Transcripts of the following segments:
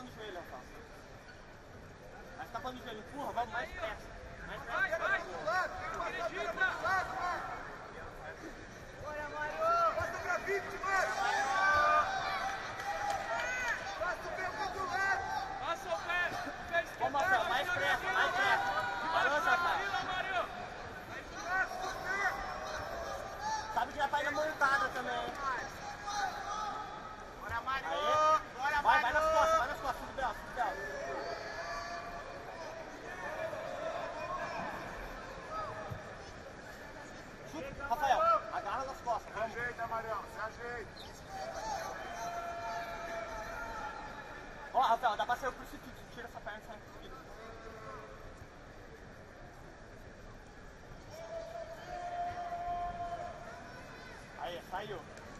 tapando o joelho, Rafael. Vai tapando o joelho, empurra, vamos mais pressa. Mais pressa. Vai! Acredita! Bora, Mário! Passa pra 20, Mário! Passa o pé do lado! Passa o pé esquerdo! Vamos, Rafael, mais pressa, mais pressa. Balança, Rafael. Passa o pé! Sabe que já tá indo montada também. Bora, Mário! Aí. Bora, Vai Mário! nas costas, tudo bem, tudo bem. Chuta, Rafael, agarra nas costas, Se vamos. ajeita, Marião, se ajeita! Ó, Rafael, dá pra ser o crucifixo, tira essa perna e sai no crucifixo. Aí, saiu.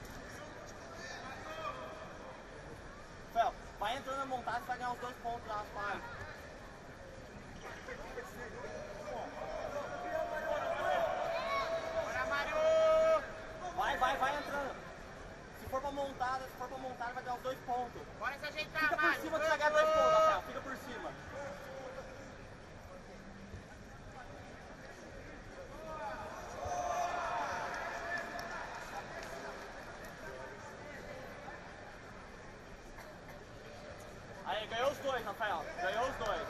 Rafael, vai entrando na montagem, você vai ganhar os 2 pontos lá nas páginas. Bora, Mário! Vai entrando. Se for pra montada, vai ganhar os 2 pontos. Bora se ajeitar, Fica por Mário! cima que você vai ganhar 2 pontos, Rafael, fica por cima. Aí, ganhou os 2, Rafael. Ganhou os 2. Aí,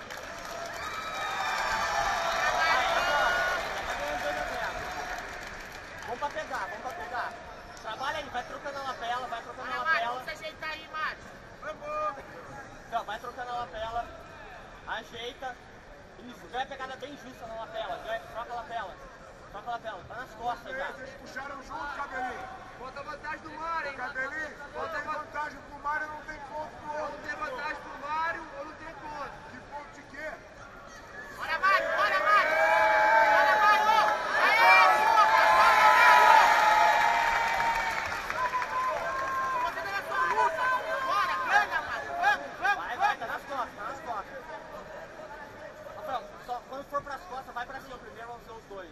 agora. Já tá ganhando 2 a 0. Vamos pra pegar. Trabalha aí, vai trocando a lapela, Bora, Mário, vamos se ajeitar aí, Mário! Vamos! Então, vai trocando a lapela. Ajeita. Isso, ganha a pegada bem justa na lapela. Troca a lapela. Tá nas costas já. Vocês puxaram junto, Cabelinho! Bota vantagem do Mário, hein? Cabelinho, bota vantagem pro Mário, não tem ponto pro outro. Ou não tem vantagem pro Mário, ou não tem ponto. Que ponto de quê? Bora, Mário! Bora, Mário! Bora, Mário! Aê, porra! Bora, Mário! Você na sua luta! Bora, ganha, Mário! Vamos! Vai, tá nas costas. Rafael, só quando for pras costas, vai pra cima primeiro, vamos ver os 2.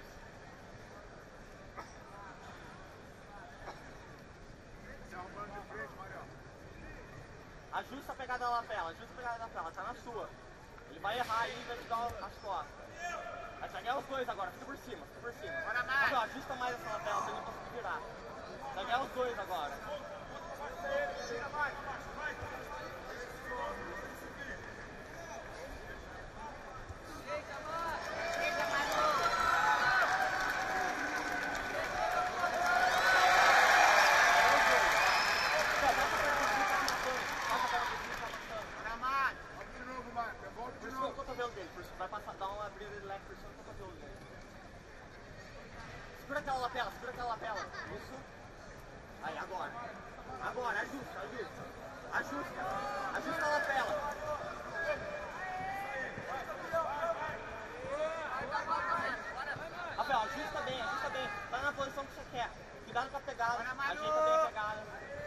Você arrumando de frente, Marião. Ajusta a pegada da lapela, tá na sua. Ele vai errar aí e vai te dar as costas. Vai ganhar os 2 agora, fica por cima. Bora, Mário! Rafael, ajusta mais essa lapela pra ele não conseguir virar. Vai ganhar os 2 agora. Bora, Mário! Vamos de novo, Mário. Volta Por de cima do novo. cotovelo dele, vai passar, dar uma abrida de leve por cima do cotovelo dele. Segura aquela lapela. Isso. Aí, agora, ajusta. Ajusta a lapela. Rafael, ajusta bem. Tá na posição que você quer. Cuidado com a pegada, Bora, Mário! ajeita bem a pegada.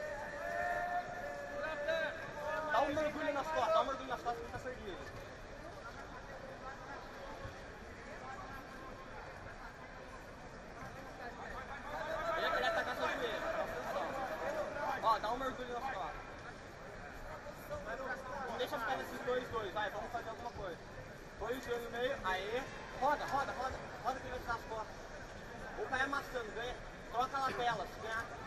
Dá um mergulho nas costas que tá perdido. Ele vai atacar seu joelho, presta atenção. Ó, dá um mergulho nas costas. Não deixa ficar nesses 2, vai, vamos fazer alguma coisa. Põe o joelho no meio, aí, roda que ele vai te dar as costas. Ou cai amassando, ganha, troca a lapela, se ganhar.